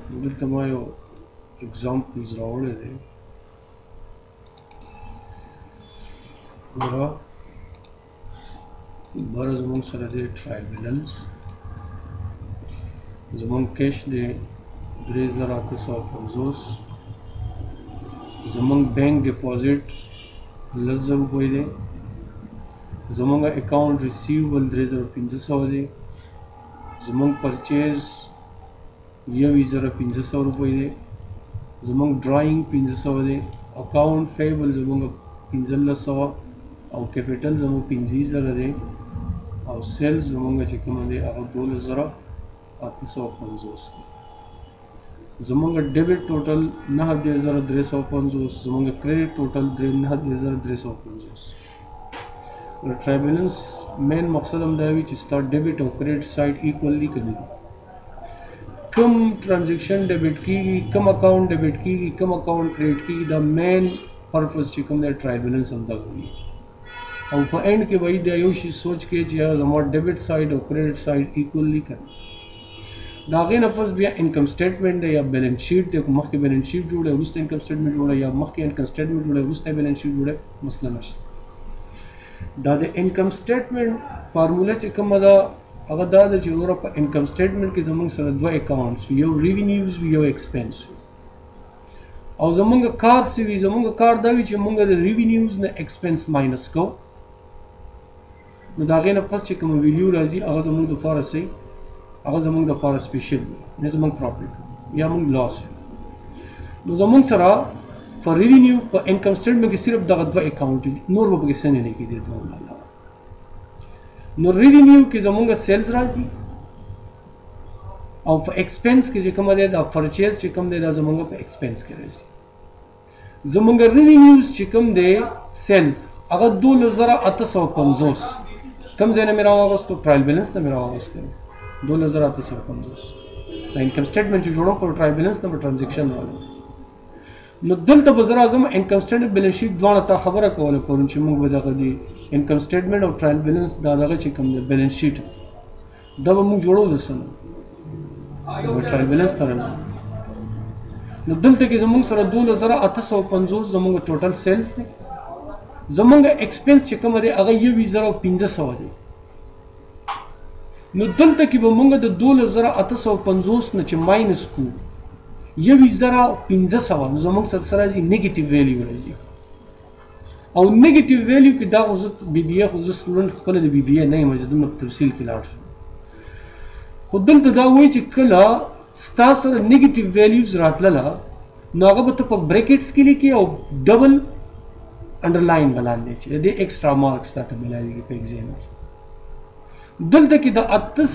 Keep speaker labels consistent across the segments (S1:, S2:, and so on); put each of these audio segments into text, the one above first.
S1: دلته ما یو examples راوړی دی ګوره بره زمونږ سره دی ټرایل بیلنس زمونږ کیش دی 3850 زمونږ بینک ډیپازیټ 10,000 روپۍ دی زمونږ اکاؤنٹ ریسیوبل 3500 دی زمونږ پرچیز 1,500 روپۍ دی زمونږ ډرایینګ 500 دی اکاؤنٹ پیبل زمونږ 1500 او کیپټل زمونږ 15,000 دی او سیلز زمونږ چې کوم دی هغه 12,850 دی زمونږ ډیبټ ټوټل 9,350 زمونږ کریډټ ټوټل 9,350 ټرایل بیلنس مین مقصد هم دا وي چې ستا ډیبټ او کریډټ سایډ ایکولی کړي کم ټرانزیکشن ډیبټ کیږي کم اکاؤنٹ ډیبټ کیږي کم اکاؤنٹ کریډټ کیږي دا مین پرپس چې کوم دی ټرایل بیلنس هم دا وي او په اینډ کې وایي دا یو شی سوچ کې چې زما ډیبټ سایډ او کریډټ سایډ ایکولی کړي دا غي نه پس بیا انکم سټیټمنټ دی یا بیلنس شیټ دی مخکې بیلنس شیټ جوړه وروسته انکم سټیټمنټ جوړه یا مخکې انکم سټیټمنټ جوړه وروسته بیلنس شیټ جوړه مسله نشته دا د انکم سټیټمنټ فارموله چې کومه ده هغه دا د چې ورو په انکم سټیټمنټ کې زموږ سره دوه اکاونټس یو ریونیوز یو ایکسپنس او زموږ کار سوي زموږ کار دا وی چې موږ د ریونیوز نه ایکسپنس ماینس کو نو دا غي نه پس چې کوم ویلیو راځي هغه زموږ د لپاره سي هغه زموږ د لپاره سپیشل نه زموږ پروفیټ یا موږ لاس نو زموږ سره فور ریونیو په انکم سټیټمنټ کې صرف دغه دوه اکاونټ دي نور به کې څه نه لیکي دي دوه علاوه نو ریونیو کې زموږ سیلز راځي او په ایکسپنس کې چې کوم دی دا پرچیز چې کوم دی دا زموږ په ایکسپنس کې راځي زموږ ریونیوز چې کوم دی سیلز هغه 2,850 کم ځای نه مې راوغوستو ټرایل بیلنس نه مې راوغوستو 2,850 دا انکم سټیټمنټ چې جوړوم په ټرایل بیلنس نه ټرانزیکشن راوړم نو دلته به زه راځم انکم سټیټمنټ بیلنس شیټ دواړه ته خبره کوله کوم چې موږ به دغه دی انکم سټیټمنټ او ټرایل بیلنس دا دغه چې کوم دی بیلنس شیټ دا به موږ جوړو دسنه او ټرایل بیلنس ته راځو نو دلته کې زموږ سره 2,850 زموږ ټوټل سیلز دی زموږ ایکسپنس چې کوم دی هغه 1,500 دی نو دلته کې به موږ د 2,850 نه چې ماینس کو 1,500 نو زموږ سره راځي نیگیټیو ویلیو راځي او نیگیټیو ویلیو کې دا غوښت بي بي اي خو زه سټوډنټ خپل د بي بي اي نه یم چې دمه تفصیل کې لاړ خو دلته دا وایي چې کله ستاسو سره نیگیټیو ویلیوز راتلله نو هغه به ته په بریکټس کې لیکي او ډبل انډرلاین بلاندې چې د ایکسترا مارکس تاسو ملایږي په ایگزام کې دلته کې د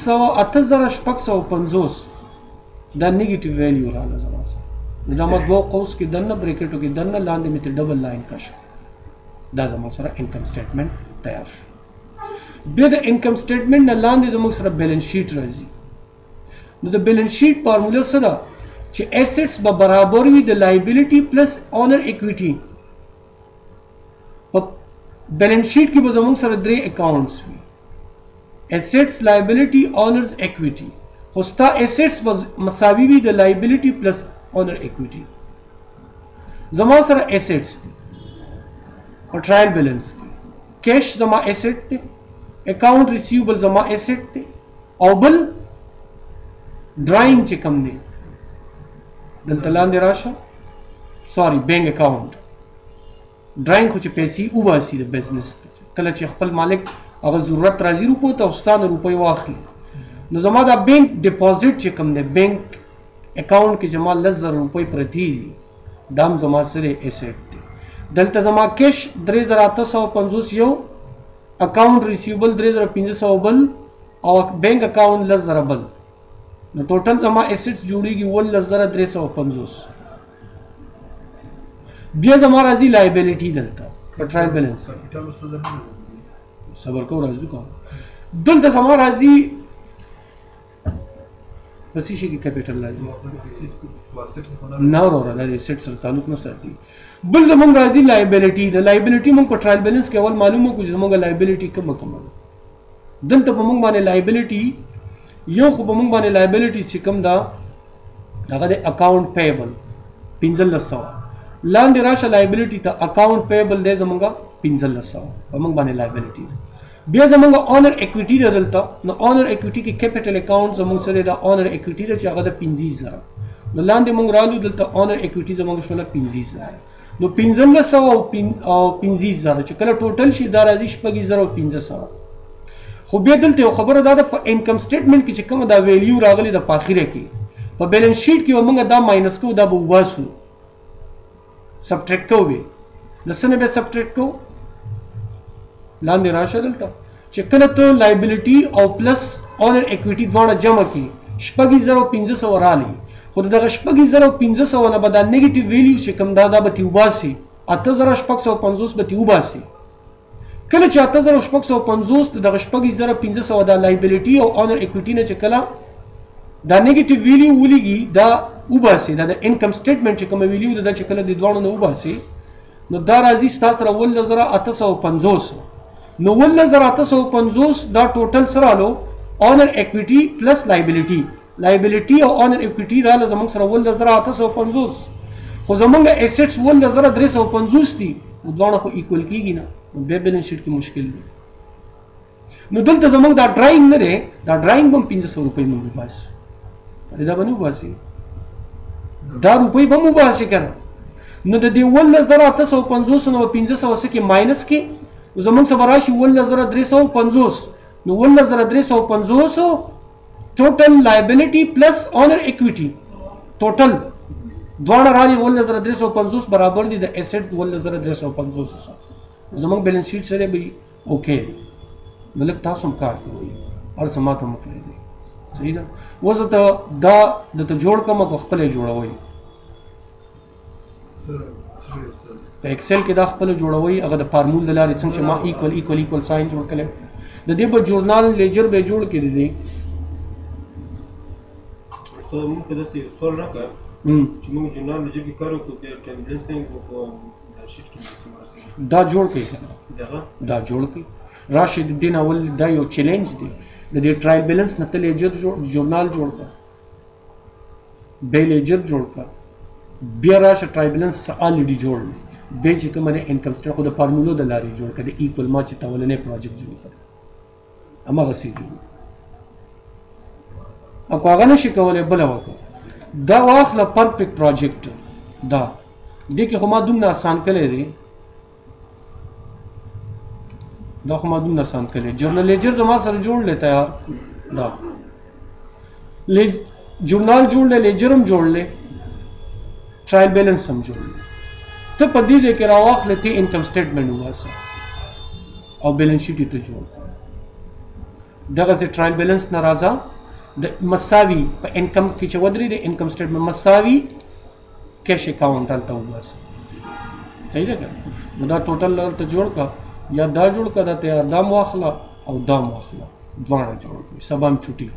S1: 8,650 دا نیگیټیو ویلیو رااله زما سره دا ما دوه قوس کې دنه بریکټو کې دنه لاندې مې ته ډبل لاین کښ دا زما سره انکم سټیټمنټ تیار شو بیا د انکم سټیټمنټ نه لاندې زموږ سره بیلنس شیټ راځي نو د بیلنس شیټ فارموله څه ده چې ایسټس به برابر وي د لایبیلیټي پلس اونر اکوئټي په بیلنس شیټ کې به زموږ سره درې اکاونټس وي assets liability owners equity hosta assets was مساوي وي د liability plus owner equity زما سره assets دي او trial balance cash زما asset دي account receivable زما asset دي او بل drawing چې کوم دي دلته لاندې راشه sorry bank account drawing خو چې پیسې وباسي د بزنس کله چې خپل مالک هغه ضرورت راځي روپو ته اوستانه روپۍ واخلي نو زما دا بینک ډیپازیټ چې کوم دی بینک اکاؤنٹ کې زما 10,000 روپۍ پرتی دي دام زما سره ایسټ دی دلته زما کیش 3,850 یو اکاؤنٹ ریسیوبل 3,500 بل او بینک اکاؤنٹ 10,000 بل نو ټوټل زما ایسټس جوړیږي 10,350 بیا زما راځي لایبیلیټي دلته په ټرایل بیلنس صبر کو راځو کو دلته زما راځي پسې شي کې کیپټل راځي نه وروره د سیټ سره تعلق نه ساتي بل زمونږ راځي لایبیلیټي د لایبیلیټي موږ په ټرایل بیلنس کې اول معلومه کو چې زمونږ لایبیلیټي کومه دلته په موږ باندې لایبیلیټي یو خو په موږ باندې لایبیلیټي چې کوم دا هغه د اکاونټ پیبل 1500 لاندې راشه لایبیلیټي ته اکاونټ پیبل دی زمونږه 1500 په موږ باندې لایبیلیټي بیا زمونږه اونر اکویټي دلته نو اونر اکویټي کې کیپټل اکاونټ زمونږ سره د اونر اکویټي د چې هغه د 15000 نو لاندې موږ رالو دلته اونر اکویټي زمونږ شوله 15000 نو 1500 او 15000 چې کله ټوټل شي دا راځي 1500 خو بیا دلته یو خبره ده په انکم سټیټمنټ کې چې کومه دا ویلیو راغلی د پاخیره کې په بیلانس شیټ کې موږ دا ماینس کو دا به واسو سبټریکټ کوو لسنه به سبټریکټ کو لاندې راشه دلته چې کله ته لایبیلیټي او پلس اونر اکویټي دواړه جمع کی 1500 رالی خو دغه 1500 نه به دا نیگیټیو ویلیو چې کوم دا به تیوباسي 8650 به تیوباسي کله چې 8650 دغه 8500 دا لایبیلیټي او اونر اکویټي نه چې کله دا نیگیټیو ویلیو ولګي دا وباسي دا د انکم سټیټمنټ چې کوم ویلیو دا چې کله د دوانو نه وباسي نو دا راځي ستاسو سره 1850 نو 1850 دا ټوټل سره لو اونر اکویټي پلس لایبیلیټي او اونر اکویټي را لزمون سره 1850 خو زمونږ اسټس 1350 دي دوانه خو ایکوال کیږي نه به بیلانس شیټ کې مشکل دی نو دلته زمونږ دا ډراینګ نه دی دا ډراینګ هم 500 روپۍ مونږ باسي دا باندې باسي دا روپۍ به مو باسي کنه نو د دې 1850 نو 500 سکه ماینس کې زمونږ سره راشي 1350 نو 1350 ټوټل لایبیلیټي پلس اونر اکویټي ټوټل دوه راځي 1350 برابر دي د اسټ 1350 سره زمونږ بیلانس شیټ سره به اوکې ملک تاسو هم کار کوي هر سماته مفرد دي صحیح ده وزه ته دا د ته جوړ کوم خپل جوړوي په ایکسل کې دا خپل جوړوي هغه د فارمول د لارې څنګه چې ما ایکوال ساين جوړ کړم د دې په جورنال لیجر به جوړ کړی دی
S2: سو موږ د څه سوال راکړ چې موږ جورنال لیجر کې کار وکړو د ټیمبلنس نه په شیټ کې
S1: دا جوړ کړی دا جوړ کړی راشد الدین اول دا یو چیلنج دی د دې ټرایل بیلانس نه ته لیجر جورنال جوړ کړ به لیجر جوړ کړ بیا راشه ټرایل بیلانس الریډي جوړ به چې کومه انکم سټیټ خو د فارمولو د لارې جوړ کړ د ایکوال ما چې تولنې پروجیکټ جوړ کړ اما غسی جوړ او هغه نشي کولای بل وکړه دا واخله پرفیکټ پروجیکټ دا دې کې خو ما دومره آسان کړی دی دا خو ما دومره آسان کړی جورنال لیجر زما سره جوړ لیتا یار دا جورنال جوړ لې لیجر هم جوړ لې ټرایل بیلانس هم جوړ لې ته په دې ځای کې راواخلې ته انکم سټیټمنټ واسه او بیلانس شیټ ته جوړ دغه ځای ټرایل بیلانس ناراضه د مساوي په انکم کې چې ودرې د انکم سټیټمنټ مساوي کیش اکاونټ تلته واسه صحیح ده نو دا ټوټل ته جوړ کا یا دا جوړ کا دا ته دام واخلا او دام واخلا دوه جوړ کړئ سبا هم چټي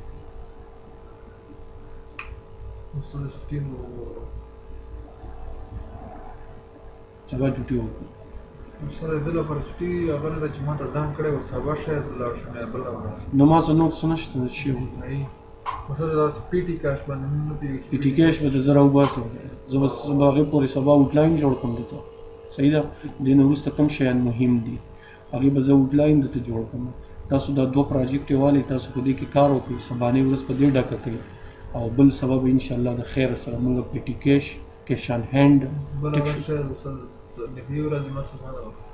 S1: سبا چټي وکړو
S3: سره د لپاره چټي هغه نه چې ما ته ځان کړی او سبا شاید لاړ شم یا بل
S1: نو ما څه نو سنشته شي
S3: مثلا دا پی ټی کاش باندې
S1: پی ټی کاش به د زرا وباسو زه بس هغه پورې سبا آوټلاین جوړ کوم دته صحیح ده دین وروسته کوم شیان مهم دي هغه به زه آوټلاین دته جوړ کوم تاسو دا دوه پروجیکټ والی تاسو په دې کې کار وکړئ سبانه ورځ په دې ډکه کوي او بل سبب ان شاء الله د خیر سره موږ پی ټی کاش کیشن هند
S3: بل ورشه نهي ورځ ما سبا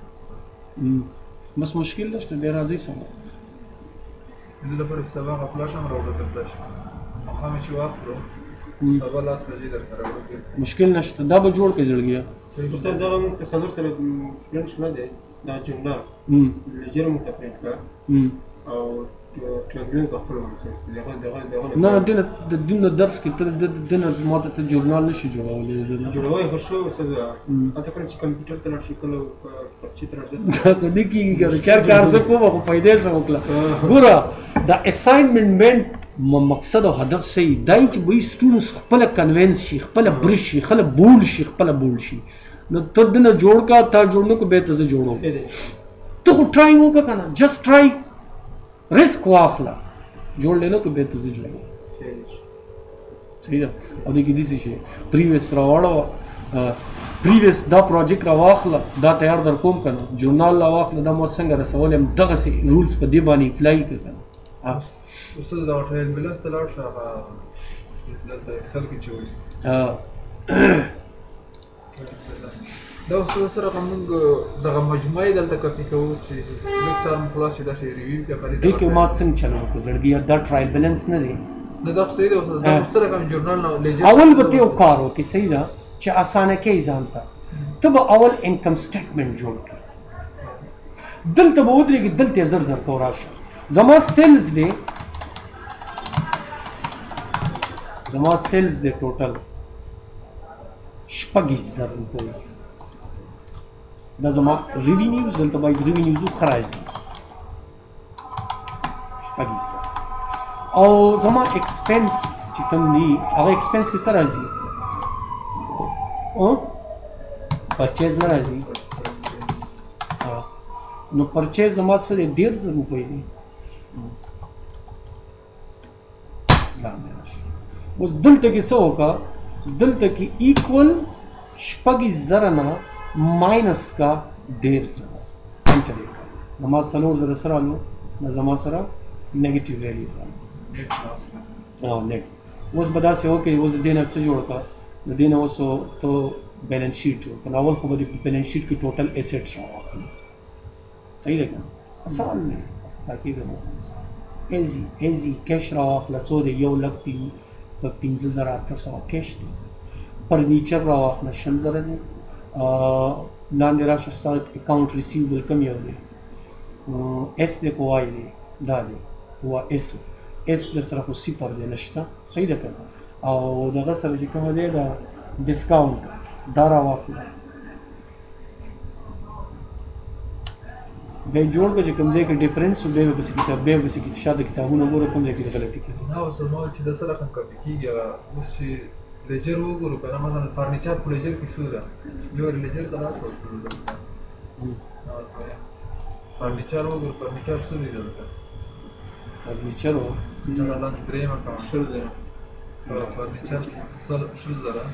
S1: بس مشکل نشته به راځي سم
S3: د لپاره سبا خپل شم راوړل کېدل مخامه چې واخلو سبا لاس بجې درته راوړل
S1: مشکل نشته دا به جوړ کې جوړګیا
S2: استاد دا موږ تصور سره پرنټ نه دی دا جمله لیجر موږ پرنټ کړ او ټرانګلینګ خپل ورسېس
S1: نه د دین درس کې تر د دین ماته ته جورنال نشي
S2: جوړوي خو شو سزا اته کله چې کمپیوټر ته راشي کله پرچې تر داس
S1: کدي کیږي ګر چار کار څه کوو خو پیدا سم وکړه ګوره دا اساینمنت مقصد او هدف صحیح دای چې وي سټوډنټس خپل کنوینس شي خپل برش شي خپل بول شي نو ته دنه جوړ کا تا جوړنو کو به ته جوړو ته ټرای وکړه کنه جست ټرای رسک واخلا جوړ لینو کو به ته جوړو صحیح ده او دې کې دې څه شي پریویس راوړو پریویس دا پروجیکټ راواخله دا تیار در کوم کنه جورنال راواخله دا مو څنګه رسولم دغه سي رولز په دې باندې اپلای کړه
S3: استاد دا ټریل بلس ته لاړ شو دلته اکسل کې چوي دا استاد سره موږ دغه مجموعه دلته کاپی کوو چې لیکچر مو خلاص دا شی ریویو کې خالي
S1: دې کې ما څنګه چلو کو زړګي دا ټرایل بیلنس نه دی
S3: نه دا صحیح دی استاد دا سره کوم جورنال نه لیجر
S1: اول به یو کارو کې صحیح ده چې اسانه کې ځان ته ته به اول انکم سټیټمنټ جوړ کړې دلته به ودرېږي دلته زر زر کو راشه زما سیلز دی ټوټل شپږ زر روپۍ دا زما ریوینیوز دلته باید ریوینیوز خراجي شپږ زر او زما ایکسپنس چې کوم دی هغه ایکسپنس کې څه راځي پرچیز نه راځي نو پرچیز زما څه دی 1.5 روپۍ دی اوس دلته کې څه وکړه دلته کې ایکول شپږ زره نه ماینس کا 1.5 انټر زما څلور زره سره نو زما سره نیگیټیو ویلیو نیټ اوس به داسې وکړي اوس د دې نه څه جوړ کړه د دې نه اوس ته بیلنس شیټ جوړ کړه اول خو به د بیلنس شیټ کې ټوټل ایسټس راواخلي صحیح ده که آسان دی تاکي ده ایزي کیش راواخله څو دی 1,15,800 کیش دی فرنیچر راواخله 6,000 دی لاندې راشه ستا اکاونټ ریسیوبل کوم یو دی ایس دی که وای دی دا دی هو ایس در سره خو صفر دی نشته صحیح ده که او دغه سره چې کومه دی دا ډسکاونټ دا راواخله بیا جوړ کړه چې کوم ځای کې ډیفرنس و بیا به پسې کتاب بیا به پسې شاته کتابونه ګوره کوم ځای کې غلطي کوي
S3: نه اوس نو چې د سره کوم کاپي کېږي اوس چې لیجر وګورو که نه مثلا فرنیچر په لیجر کې څو ده یو لیجر ته راکړو فرنیچر وګورو فرنیچر څو دی دلته
S1: فرنیچر و
S3: هغه لاندې درېیم اکاونټ 1,000 فرنیچر 1,000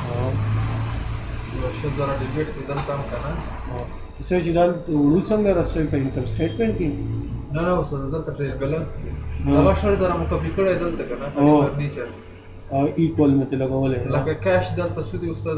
S3: 1,000 ډیبیټ کې دلته هم که نه
S1: څه چې دا وړو څنګه رسوي په انکم سټیټمنټ کې
S3: نه اوس دلته ټریل بیلنس هغه 1,000 مو کاپي کړی دلته که نه فرنیچر
S1: ایکول مې ته لګولې
S3: لکه کیش دلته څو دی استاد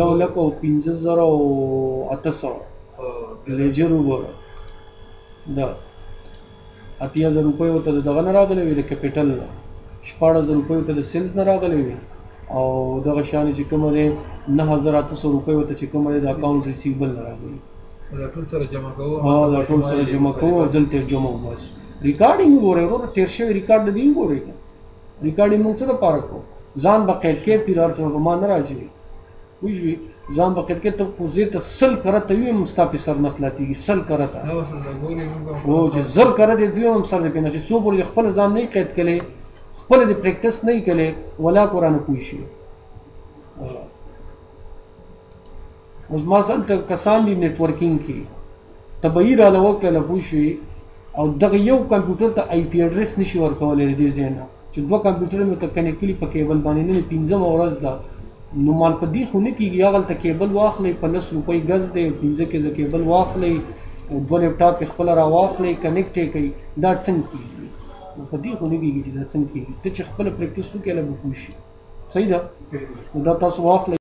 S1: 1,15,800 لیجر وګوره دا 8,000 روپۍ ورته دغه نه راغلی وي د کیپیټل 14,000 روپۍ ورته د سیلز نه راغلی وي او دغه شان چې کومه دی 9,800 روپۍ ورته چې کومه دی د اکاونټ ریسیوبل نه راغلی
S3: دا ټول سره جمع کوو
S1: دا ټول سره جمع کوو او دلته جمع وباسو ریکارډینګ وګورئ ورور تېر شوی ریکارډ د دې وګورئ ریکارډینګ موږ څه دپاره کوو ځان به قید کې پیرار څه په ما نه راځي وایي ځان به قید کې ته خو زه ته 100 کره ته ویم ستا په سر نه خلاصېږي 100 کره ته او چې 100 کره دې دوی هم سر دې نه چې څو پورې خپل ځان نه قید کړي خپل دې پریکټس نه کړي ولا قرآن پوي شي اوس ما ځل ته کسان دي نتورکینګ کې تبعیر علاوه وکړه پوي شي او دغه یو کمپیوټر ته آی پی اډرس نشي ورکولای دې ځینه چې دوه کمپیوټر مې ته کنیکټ کړي په کیبل باندې نه 15 ورځ ده نو مال په دې خو نه کېږي هغه ته کیبل واخلئ په 10 روپۍ ګز دی 15 کې کیبل واخلئ او دوه لیپټاپ کې خپل را واخلئ کنیکټ یې کړئ دا څنګه کېږي په دې خو نه کېږي چې دا څنګه کېږي ته چې خپل پریکټس وکړې له به پوه شي صحیح ده دا تاسو واخلئ